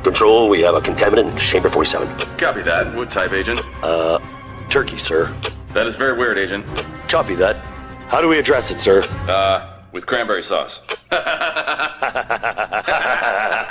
Control, we have a contaminant in chamber 47. Copy that. What type, Agent? Turkey, sir. That is very weird, Agent. Copy that. How do we address it, sir? With cranberry sauce.